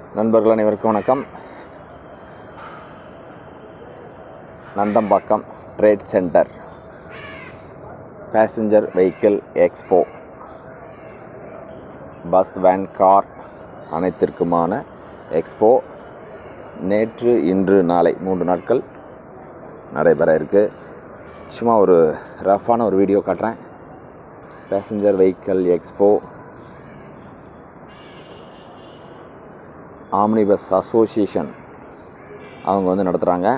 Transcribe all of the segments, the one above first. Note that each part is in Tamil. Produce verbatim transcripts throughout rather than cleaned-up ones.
நண்பர்கள் அனைவருக்கும் வணக்கம். Nandambakkam trade centre passenger vehicle expo, bus, van, car அனைத்திற்குமான எக்ஸ்போ நேற்று, இன்று, நாளை மூன்று நாட்கள் நடைபெற இருக்குது. சும்மா ஒரு ரஃப்பான ஒரு வீடியோ காட்டுறேன். Passenger vehicle expo omni bus association அவங்க வந்து நடத்துகிறாங்க.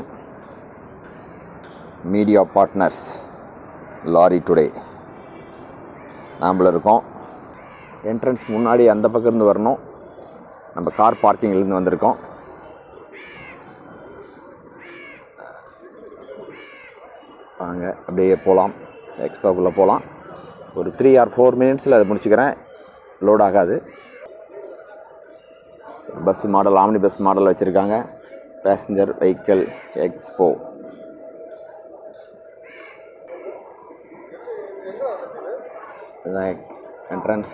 மீடியா பார்ட்னர்ஸ் லாரி டுடே நாம்ள இருக்கோம். என்ட்ரன்ஸ் முன்னாடி அந்த பக்கம் இருந்து வரணும். நம்ம கார் பார்க்கிங்லேருந்து வந்திருக்கோம். வாங்க அப்படியே போகலாம், எக்ஸ்போக்குள்ளே போகலாம். ஒரு த்ரீ ஆர் ஃபோர் மினிட்ஸில் அதை முடிச்சுக்கிறேன். லோட் ஆகாது. Bus model, omni bus model வச்சுருக்காங்க. Passenger vehicle expo. Entrance.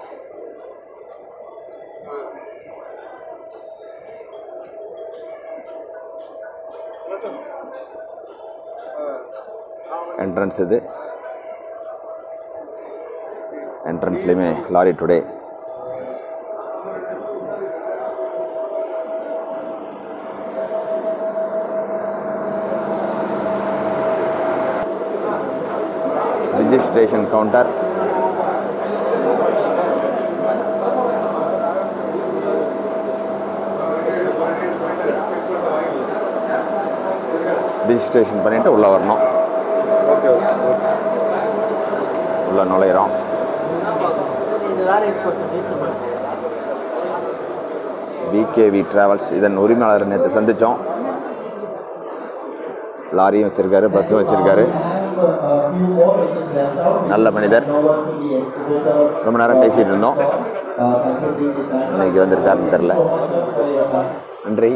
Entrance இது. என்ட்ரன்ஸ்லேயுமே lorry today. Registration counter. Registration பண்ணிவிட்டு உள்ளே வரணும். உள்ளே நுழையிறோம். விகேவி டிராவல்ஸ் இதன் உரிமையாளர் நேற்று சந்தித்தோம். லாரியும் வச்சுருக்காரு, பஸ்ஸும் வச்சுருக்காரு. நல்ல மனிதர். ரொம்ப நேரம் பேசிகிட்டு இருந்தோம். இன்னைக்கு வந்திருக்காருன்னு தெரில. நன்றி.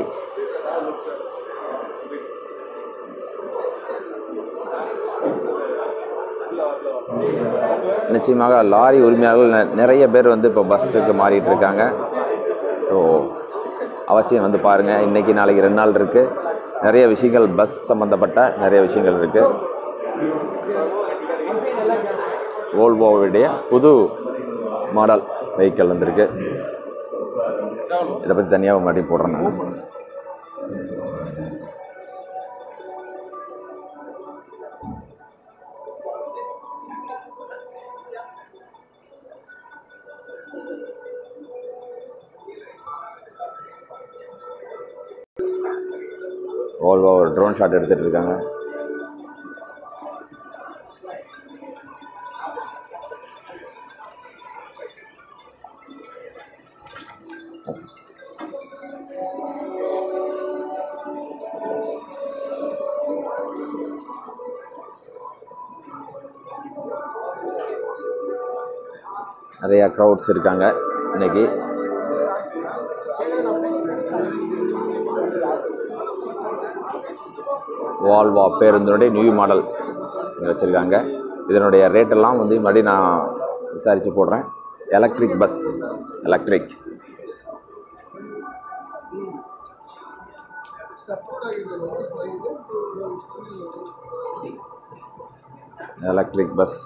நிச்சயமாக லாரி உரிமையாளர்கள் நிறைய பேர் வந்து இப்போ பஸ்ஸுக்கு மாறிட்டு இருக்காங்க. ஸோ அவசியம் வந்து பாருங்கள். இன்றைக்கி நாளைக்கு ரெண்டு நாள் இருக்குது. நிறைய விஷயங்கள் பஸ் சம்மந்தப்பட்ட நிறைய விஷயங்கள் இருக்குது. வோல்வோவுடைய புது மாடல் வெஹிக்கிள் வந்திருக்கு. இதை பற்றி தனியாக மறுபடியும் போடுறேன் நான். வோல்வோ ஒரு ட்ரோன் ஷாட் எடுத்துகிட்டு இருக்காங்க. நிறையா க்ரௌட்ஸ் இருக்காங்க இன்னைக்கு. வால்வா பேருந்தினுடைய நியூ மாடல் இங்கே வச்சுருக்காங்க. இதனுடைய ரேட்டெல்லாம் வந்து மறுபடியும் நான் விசாரித்து போடுறேன். Electric bus, electric electric bus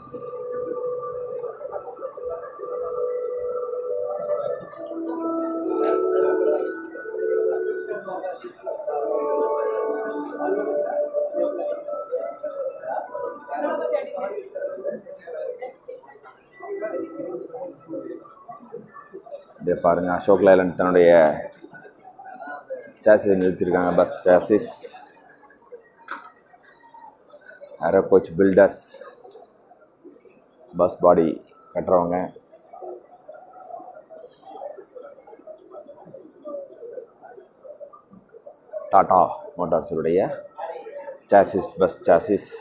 இதே பாருங்கள். அசோக் லைலண்ட் தன்னுடைய சாசிஸ் நிறுத்தியிருக்காங்க. Bus chassis. Aero coach builders, bus body கட்டுறவங்க. டாடா மோட்டார்ஸுடைய chassis, bus chassis.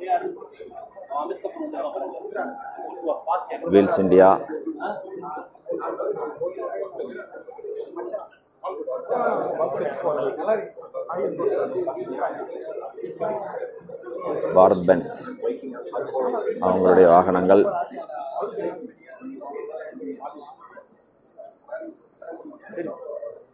Wheels India. Bharat Benz அவங்களுடைய வாகனங்கள்.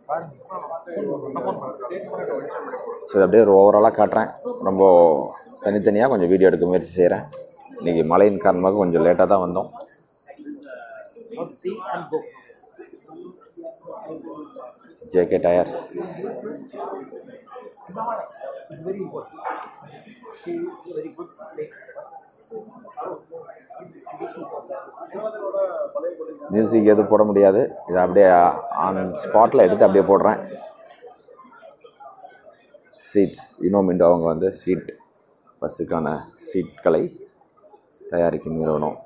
ஸோ அப்படியே ஒரு ஓவராலாக காட்டுறேன். ரொம்ப தனித்தனியாக கொஞ்சம் வீடியோ எடுக்க முயற்சி செய்கிறேன். இன்றைக்கி மழையின் காரணமாக கொஞ்சம் லேட்டாக தான் வந்தோம். ஜேகே டயர்ஸ் மியூசிக் எதுவும் போட முடியாது. இதை அப்படியே ஆன் ஸ்பாட்டில் எடுத்து அப்படியே போடுறேன். சீட்ஸ் இனோமிண்டோ அவங்க வந்து சீட் பஸ்ஸுக்கான சீட்களை தயாரிக்கும் நிறுவனம்.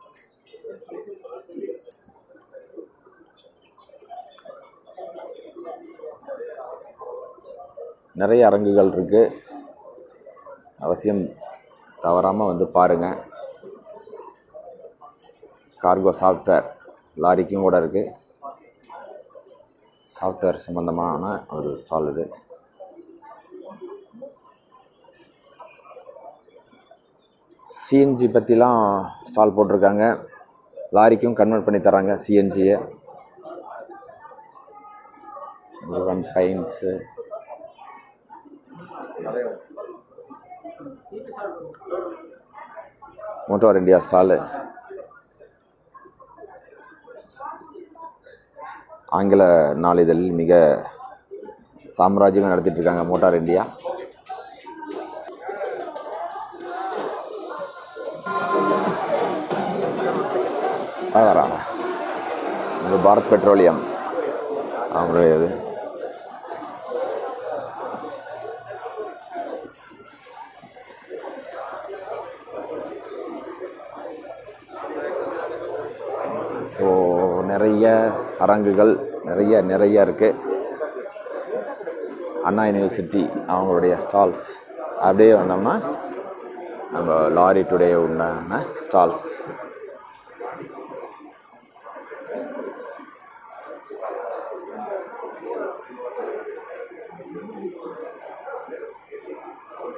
நிறைய அரங்குகள் இருக்குது. அவசியம் தவறாமல் வந்து பாருங்கள். கார்கோ சாஃப்ட்வேர் லாரிக்கும் கூட இருக்குது. சாஃப்ட்வேர் சம்மந்தமான ஒரு ஸ்டால் இது. சிஎன்ஜி பற்றிலாம் ஸ்டால் போட்டிருக்காங்க. லாரிக்கும் கன்வெர்ட் பண்ணி தராங்க சிஎன்ஜியை. Murugan paints, motor India stall. ஆங்கில நாளிதழில் மிக சாம்ராஜ்யமாக நடத்திட்டு இருக்காங்க மோட்டார் இந்தியா. வராங்க இந்த பாரத் பெட்ரோலியம் அவங்களுடைய இது. ஸோ நிறைய அரங்குகள் நிறைய நிறைய இருக்குது. அண்ணா யூனிவர்சிட்டி அவங்களுடைய ஸ்டால்ஸ் அப்படியே வந்தோம்னா நம்ம லாரி டுடே உண்டான ஸ்டால்ஸ்.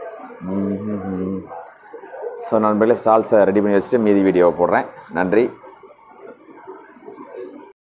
ஸோ நண்பர்களே, ஸ்டால்ஸை ரெடி பண்ணி வச்சுட்டு மீதி வீடியோவை போடுறேன். நன்றி.